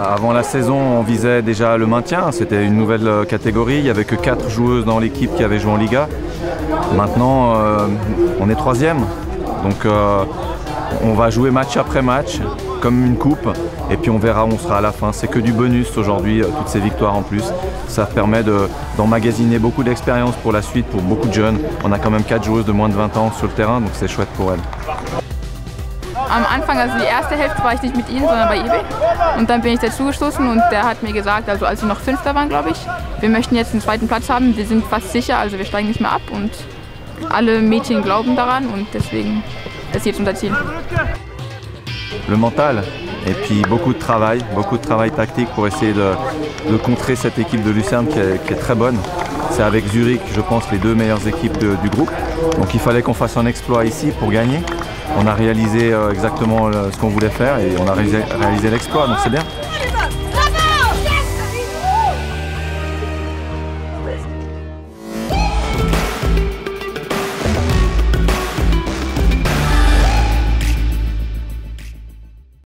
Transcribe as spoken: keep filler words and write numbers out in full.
avant la saison, on visait déjà le maintien. C'était une nouvelle catégorie. Il n'y avait que quatre joueuses dans l'équipe qui avaient joué en Liga. Maintenant, euh, on est troisième. Donc, euh, on va jouer match après match, comme une coupe. Et puis, on verra où on sera à la fin. C'est que du bonus aujourd'hui, toutes ces victoires en plus. Ça permet de, d'emmagasiner beaucoup d'expérience pour la suite, pour beaucoup de jeunes. On a quand même quatre joueuses de moins de vingt ans sur le terrain, donc c'est chouette pour elles. Am Anfang, also die erste Hälfte, war ich nicht mit ihnen, sondern bei eBay. Und dann bin ich dazugestoßen und der hat mir gesagt, also als sie noch Fünfter waren, glaube ich, wir möchten jetzt einen zweiten Platz haben, wir sind fast sicher, also wir steigen nicht mehr ab und alle Mädchen glauben daran und deswegen, das ist jetzt unser Ziel. Le mental et puis beaucoup de travail, beaucoup de travail tactique pour essayer de, de contrer cette équipe de Lucerne qui est, qui est très bonne. C'est avec Zurich, je pense, les deux meilleures équipes de, du groupe. Donc il fallait qu'on fasse un exploit ici pour gagner. On a réalisé exactement ce qu'on voulait faire et on a réalisé l'exploit, donc c'est bien.